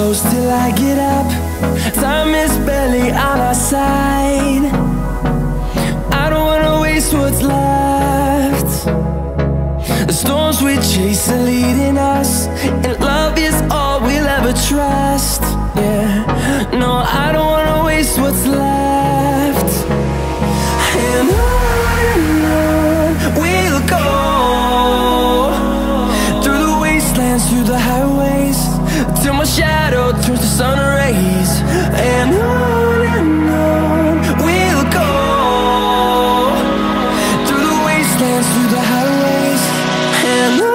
close till I get up. Time is barely on our side. I don't wanna waste what's left. The storms we chase are leading us, and love is all we'll ever trust. Yeah, no, I don't wanna waste what's left. And on we'll go, through the wastelands, through the highways, till my shadow turns to sun rays. And on we'll go, through the wastelands, through the highways, and on we'll go.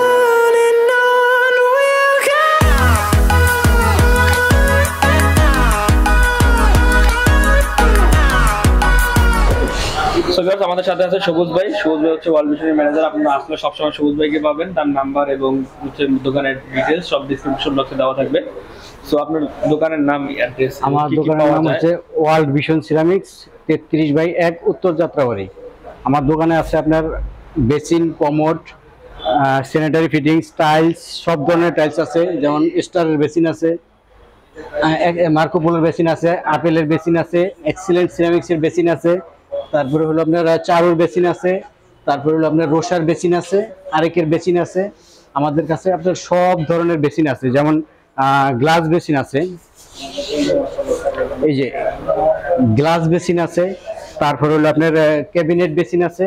So guys, আমাদের সাথে আছে সবুজ ভাই। সবুজ ভাই হচ্ছে world ভিশনের manager. আপনারা আসলে সবসময় সবুজ ভাইকে পাবেন। তার নাম্বার এবং হচ্ছে দোকানের ডিটেইলস সব ডেসক্রিপশন বক্সে দেওয়া থাকবে। সো আপনার দোকানের নাম, অ্যাড্রেস। আমার দোকানের নাম হচ্ছে ওয়ার্ল্ড ভিশন সিরামিক্স, 33/1 উত্তর যাত্রাবাড়ি। আমার দোকানে আছে আপনার basin, commode, sanitary fittings, tiles, সব ধরনের টাইলস আছে। যেমন স্টারের বেসিন আছে, মার্কো পোলোর বেসিন আছে, আপেলের বেসিন আছে, এক্সিলেন্ট সিরামিক্সের বেসিন আছে, তারপরে হলো আপনার চারুর বেসিন আছে, তারপরে হলো আপনার রোসার বেসিন আছে, আরেকের বেসিন আছে। আমাদের কাছে আপনার সব ধরনের বেসিন আছে। যেমন গ্লাস বেসিন আছে, এই যে গ্লাস বেসিন আছে, তারপরে হলো আপনার ক্যাবিনেট বেসিন আছে,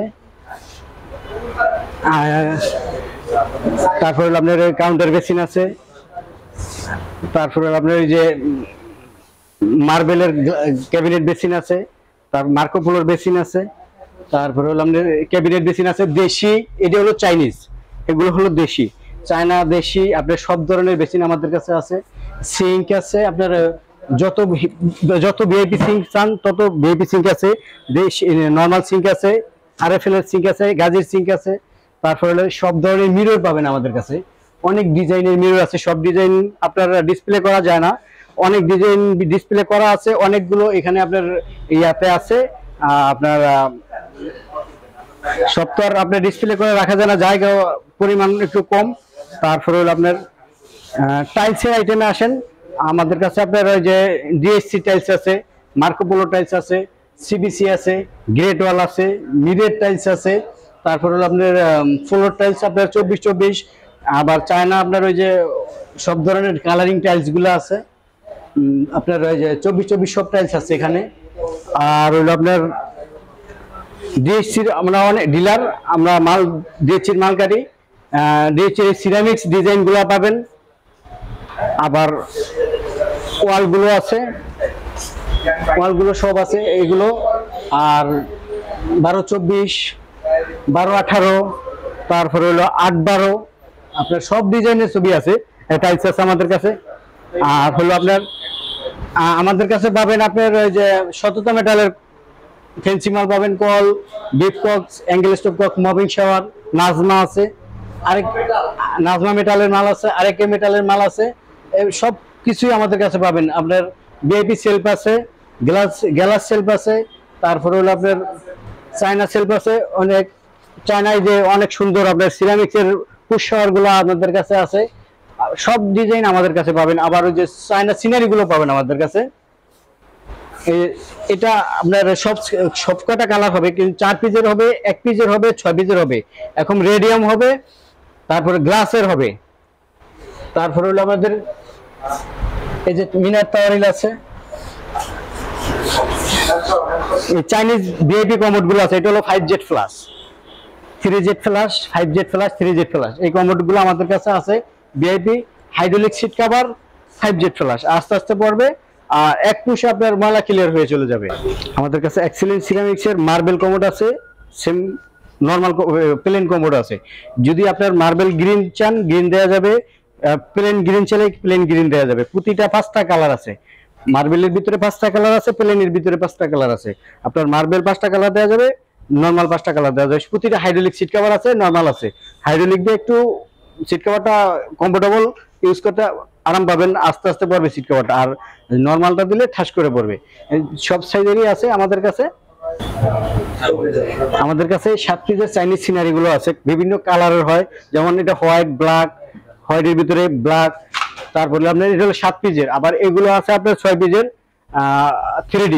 তারপরে হলো আপনার কাউন্টার বেসিন আছে, তারপরে আপনার এই যে মার্বেলের ক্যাবিনেট বেসিন আছে, তার মার্কো পোলোর বেসিন আছে, তারপরে হলো আপনার ক্যাবিনেট বেসিন আছে। দেশি, এটা হলো চাইনিজ, এগুলো হলো দেশি, চায়না দেশি। আপনার সব ধরনের বেসিন আমাদের কাছে আছে। সিঙ্ক আছে, আপনার যত ভিআইপি সিঙ্ক চান তত ভিআইপি সিঙ্ক আছে। নর্মাল সিঙ্ক আছে, আরএফএল এর সিঙ্ক আছে, গাজির সিঙ্ক আছে। তারপরে হলো সব ধরনের মিরর পাবেন আমাদের কাছে। অনেক ডিজাইনের মিরর আছে, সব ডিজাইন আপনার ডিসপ্লে করা যায় না, অনেক ডিজাইন ডিসপ্লে করা আছে। অনেকগুলো এখানে আপনার ইয়াতে আছে। আপনার সব তো আর আপনার ডিসপ্লে করে রাখা যায় না, জায়গা পরিমাণ একটু কম। তারপরে হলো আপনার টাইলসের আইটেমে আসেন, আমাদের কাছে আপনার ওই যে ডিএসসি টাইলস আছে, মার্কো পোলো টাইলস আছে, সিবিসি আছে, গ্রেট ওয়াল আছে, মিরের টাইলস আছে। তারপর হলো আপনার ফ্লোর টাইলস আপনার 24/24, আবার চায়না আপনার ওই যে সব ধরনের কালারিং টাইলস গুলো আছে। আপনার ওই যে 24/24 সব টাইলস আছে এখানে। আর হলো আপনার ডিএসসির আমরা অনেক ডিলার, আমরা মাল ডিএসসির মাল কাটি। ডিএসসির সিরামিক্স ডিজাইন গুলো পাবেন, আবার ওয়ালগুলো আছে, ওয়ালগুলো সব আছে এগুলো। আর 12/24, 12/18, তারপরে হলো 8/12, আপনার সব ডিজাইনের ছবি আছে, টাইলস আছে আমাদের কাছে। আর হলো আপনার আমাদের কাছে পাবেন আপনার ওই যে শততা মেটালের ফেন্সি মাল পাবেন, কল, bib cocks, angle stop cock, মবিং শাওয়ার, নাজমা আছে, আরেক নাজমা মেটালের মাল আছে, আরেকে মেটালের মাল আছে। সব কিছুই আমাদের কাছে পাবেন। আপনার ভিআইপি সেলফ আছে, গ্লাস সেলফ আছে, তারপরে হলো আপনার চায়না সেলফ আছে। অনেক চায়নায় যে অনেক সুন্দর আপনার সিরামিক্সের পুষ্পার গুলো আমাদের কাছে আছে। সব ডিজাইন আমাদের কাছে পাবেন। আবার ওই যে চায়না সিনারি গুলো পাবেন আমাদের কাছে। এটা আপনার সব কটা কালার হবে, কিন্তু 4 পিসের হবে, 1 পিসের হবে, 6 পিসের হবে, এখন রেডিয়াম হবে, তারপরে গ্লাসের হবে। তারপরে হলো আমাদের এই যে মিনার টাওয়ারিল আছে, এই চাইনিজ ভিআইপি কমোড গুলো আছে। এটা হলো 5Z flush, 3Z flush, 5Z flush, 3Z flush. এই কমোড গুলো আমাদের কাছে আছে। VIP hydraulic seat cover, 5Z flush, আস্তে আস্তে পড়বে। আর এক পুশে আপনার ময়লা ক্লিয়ার হয়ে চলে যাবে। আমাদের কাছে এক্সিলেন্ট সিরামিক্সের মার্বেল কমোড আছে, সেম নরমাল প্লেন কমোড আছে। যদি আপনার মার্বেল গ্রিন চান, গ্রিন দেওয়া যাবে, প্লেন গ্রিন চাইলে প্লেন গ্রিন দেওয়া যাবে। প্রতিটা 5টা কালার আছে, মার্বেলের ভিতরে 5টা কালার আছে, প্লেনের ভিতরে 5টা কালার আছে। আপনার মার্বেল 5টা কালার দেওয়া যাবে, নরমাল 5টা কালার দেওয়া যাবে। প্রতিটা হাইড্রোলিক সিট কভার আছে, নরমাল আছে। হাইড্রোলিক দিয়ে একটু সিট কভারটা কমফোর্টেবল ইউজ করতে আরাম পাবেন, আস্তে আস্তে পড়বে সিট কভারটা। আর নরমালটা দিলে ঠাস করে পড়বে। সব সাইজেরই আছে আমাদের কাছে। আমাদের কাছে 7 পিসের চাইনিজ সিনারি গুলো আছে, বিভিন্ন কালারের হয়। যেমন এটা হোয়াইট, ব্ল্যাক, হোয়াইটের ভিতরে ব্ল্যাক, তারপরে আপনার এটা হলো 7 পিসের, আবার এগুলো আছে আপনার 6 পিসের 3D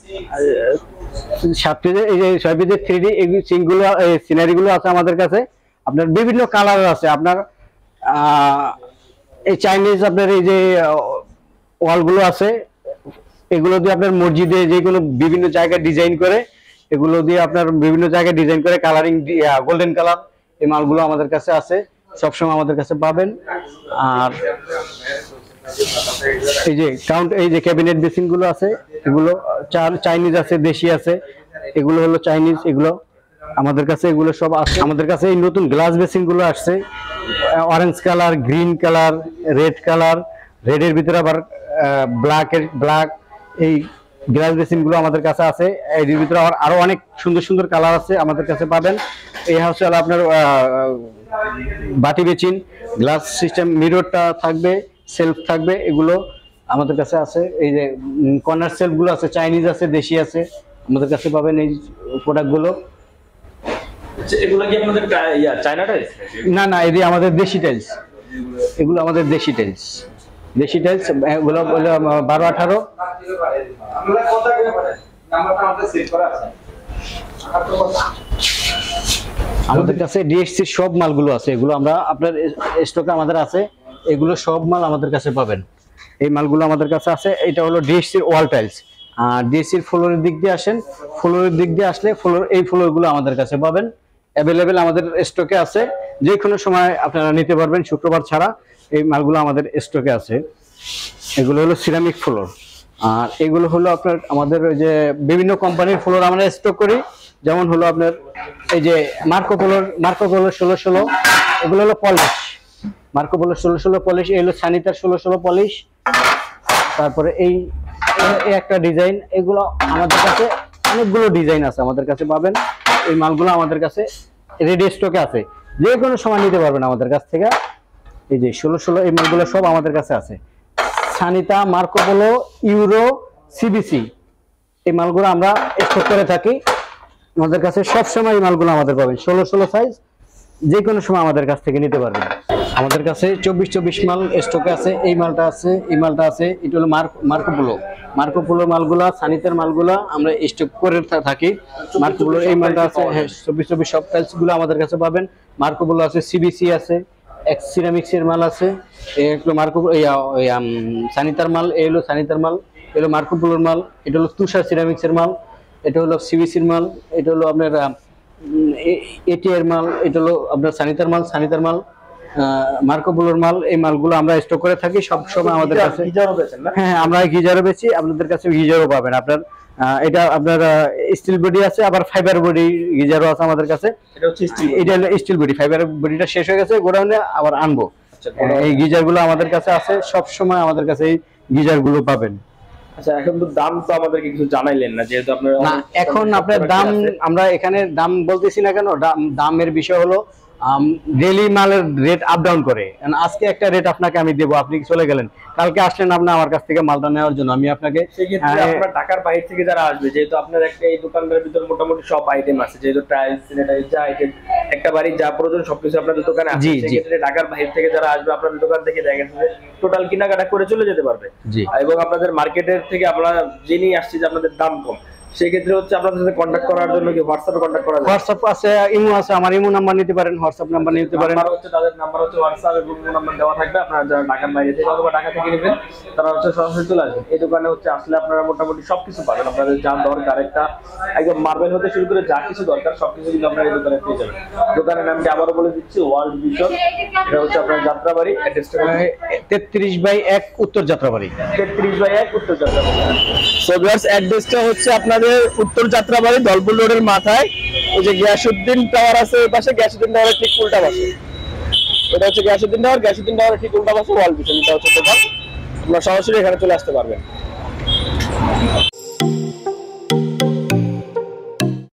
7 পিসের, এই যে 6 পিসের 3D এই সিনগুলো সিনারি গুলো আছে আমাদের কাছে। আপনার বিভিন্ন কালার আছে, আপনার এই চাইনিজ আপনার এই যে ওয়ালগুলো আছে, এগুলো দিয়ে আপনার মসজিদে যেগুলো বিভিন্ন জায়গায় ডিজাইন করে, এগুলো দিয়ে আপনার বিভিন্ন জায়গায় ডিজাইন করে কালারিং গোল্ডেন কালার, এই মালগুলো আমাদের কাছে আছে, সবসময় আমাদের কাছে পাবেন। আর এই যে এই যে ক্যাবিনেট বেসিন গুলো আছে, এগুলো চাইনিজ আছে, দেশি আছে, এগুলো হলো চাইনিজ, এগুলো আমাদের কাছে এগুলো সব আছে। আমাদের কাছে এই নতুন গ্লাস বেসিন গুলো আসছে, orange colour, green colour, red colour, রেডের ভিতরে আবার ব্ল্যাক, এই গ্লাস বেসিন গুলো আমাদের কাছে আছে। এর ভিতরে আরো অনেক সুন্দর সুন্দর কালার আছে, আমাদের কাছে পাবেন। এই হচ্ছে আপনার বাটি বেসিন, গ্লাস সিস্টেম, মিররটা থাকবে, সেলফ থাকবে, এগুলো আমাদের কাছে আছে। এই যে কর্নার সেলফ গুলো আছে, চাইনিজ আছে, দেশি আছে, আমাদের কাছে পাবেন এই প্রোডাক্ট গুলো। এগুলো কি আপনাদের চায়না টাইলস? না না, এদি আমাদের দেশি টাইলস, এগুলো আমাদের দেশি টাইলস, দেশি টাইলস, এগুলো 12-18। আমাদের কাছে ডিএসসি সব মালগুলো আছে, এগুলো আমরা আপনার স্টকে আমাদের আছে, এগুলো সব মাল আমাদের কাছে পাবেন, এই মালগুলো আমাদের কাছে আছে। এটা হলো ডিএসসির ওয়াল টাইলস। আর ডিএসসির ফ্লোরের দিক দিয়ে আসেন, ফ্লোরের দিক দিয়ে আসলে এই ফ্লোরগুলো আমাদের কাছে পাবেন, অ্যাভেলেবেল আমাদের স্টকে আছে, যে কোনো সময় আপনারা নিতে পারবেন, শুক্রবার ছাড়া এই মালগুলো আমাদের স্টকে আছে। এগুলো হলো সিরামিক ফ্লোর। আর এগুলো হলো আপনার আমাদের ওই যে বিভিন্ন কোম্পানির ফ্লোর আমরা স্টক করি, যেমন হলো আপনার এই যে মার্কো পোলোর 1616, এগুলো হলো পলিশ, মার্কো পোলোর 1616 পলিশ, এই হলো স্যানিটার 1616 পলিশ। তারপরে এই একটা ডিজাইন, এগুলো আমাদের কাছে অনেকগুলো ডিজাইন আছে, আমাদের কাছে পাবেন। এই মালগুলো আমাদের কাছে রেডি স্টকে আছে, যে কোনো সময় নিতে পারবেন আমাদের কাছ থেকে। এই যে 1616 এই মালগুলো সব আমাদের কাছে আছে। সানিতা, মার্কো পোলো, ইউরো, সিবিসি, এই মালগুলো আমরা স্টক করে থাকি আমাদের কাছে, সব সময় এই মালগুলো আমাদের পাবেন। 1616 সাইজ, যে কোনো সময় আমাদের কাছ থেকে নিতে পারবেন। আমাদের কাছে 24-24 মাল স্টকে আছে, এই মালটা আছে, এই মালটা আছে। এটা হলো মার্কো পোলো মালগুলা, সানিতার মালগুলা আমরা স্টক করে থাকি। মার্কো পোলো এই মালটা আছে, হ্যাঁ 24-24 সব টাইলস গুলো আমাদের কাছে পাবেন। মার্কো পোলো আছে, সিবিসি আছে, এক্স সিরামিক্স এর মাল আছে, একটু মার্কো সানিতার মাল, এই হলো সানিতার মাল, এটা হলো মার্কো পোলোর মাল, এটা হলো তুষার সিরামিক্স এর মাল, এটা হলো সিবিসির মাল, এটা হলো আপনার এটি এর মাল, এটা হলো আপনার সানিতার মাল, মার্কো পোলোর মাল। এই মালগুলো আমরা স্টক করে থাকি সব সময় আমাদের কাছে। হ্যাঁ, আমরা গিজারও বেচি, আপনাদের কাছে গিজারও পাবেন। আপনার এটা আপনার স্টিল বডি আছে, আবার ফাইবার বডি গিজারও আছে আমাদের কাছে। এটা হচ্ছে স্টিল বডি, ফাইবার বডিটা শেষ হয়ে গেছে, গোডাউনে আবার আনবো। এই গিজারগুলো আমাদের কাছে আছে, সব সময় আমাদের কাছে এই গিজারগুলো পাবেন। আচ্ছা, এখন তো দাম তো আমাদেরকে কিছু জানাইলেন না, যেহেতু আপনারা এখন আপনার দাম আমরা এখানে দাম বলতেছি না কেন, দামের বিষয় হলো ডেইলি মালের রেট আপ ডাউন করে। আজকে একটা রেট আপনাকে আমি দেবো, আপনি চলে গেলেন, কালকে আসলেন আপনি আমার কাছ থেকে মালটা নেওয়ার জন্য, আমি আপনাকে আপনার ঢাকার বাইরে থেকে যারা আসবে, যেহেতু আপনার একটা এই দোকানটার ভিতরে মোটামুটি সব আইটেম আছে, যেহেতু টাইলস, স্যানিটারি, যা আইটেম একটা বাড়ি যা প্রয়োজন সবকিছু আপনাদের দোকানে আছে। সেক্ষেত্রে ঢাকার বাইরে থেকে যারা আসবে আপনাদের দোকান থেকে দেখা যাচ্ছে টোটাল কেনাকাটা করে চলে যেতে পারবে। এবং আপনাদের মার্কেটের থেকে আপনারা জেনেই আসছে যে আপনাদের দাম কম, সেক্ষেত্রে হচ্ছে আপনাদের সাথে কন্ট্যাক্ট করার জন্য কি হোয়াটসঅ্যাপে কন্ট্যাক্ট করা যায়? হোয়াটসঅ্যাপ আছে, ইমো আছে, আমার ইমো নাম্বার নিতে পারেন, হোয়াটসঅ্যাপ নাম্বার নিতে পারেন। নাম্বার হচ্ছে তাদের নাম্বার হচ্ছে হোয়াটসঅ্যাপ এবং ইমো নাম্বার দেওয়া থাকবে। আপনারা যারা ঢাকার বাইরে থেকে অথবা ঢাকা থেকে নেবেন তারা হচ্ছে সরাসরি চলে আসবেন। এই দোকানে হচ্ছে আসলে আপনারা মোটামুটি সবকিছু পাবেন, আপনাদের যা দরকার একটা একদম মার্বেল হতে শুরু করে যা কিছু দরকার সবকিছু কিন্তু আপনারা এই দোকানে পেয়ে যাবেন। দোকানের নামটি আবারও বলে দিচ্ছি, ওয়ার্ল্ড ভিশন। এটা হচ্ছে আপনার যাত্রাবাড়ি, অ্যাড্রেসটা 33/1 উত্তর যাত্রাবাড়ি, 33/1 উত্তর যাত্রাবাড়ি। সো ভিউয়ার্স, অ্যাড্রেসটা হচ্ছে আপনাদের উত্তর যাত্রাবাড়ি, ধলপুর রোডের মাথায় ওই যে গিয়াসউদ্দিন টাওয়ার আছে, ওই পাশে গিয়াসউদ্দিন টাওয়ারের ঠিক উল্টা পাশে, এটা হচ্ছে গিয়াসউদ্দিন টাওয়ারের ঠিক উল্টা পাশে ওয়ার্ল্ড ভিশন। এটা হচ্ছে দোকান, আপনারা সরাসরি এখানে চলে আসতে পারবেন।